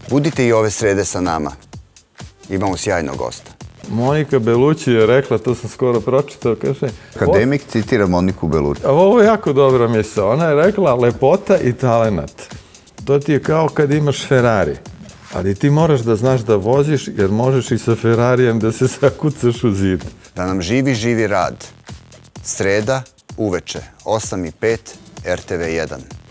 Budite i ove srede sa nama. Imamo sjajnog gosta. Monika Belući je rekla, to sam skoro pročitao, kaže... Akademik citira Moniku Belući. Ovo je jako dobra misao. Ona je rekla lepota i talenat. To ti je kao kad imaš Ferrari. Ali ti moraš da znaš da voziš, jer možeš i sa Ferrarijem da se zakucaš u zid. Da nam živi rad. Sreda, uveče, 8:05, RTV 1.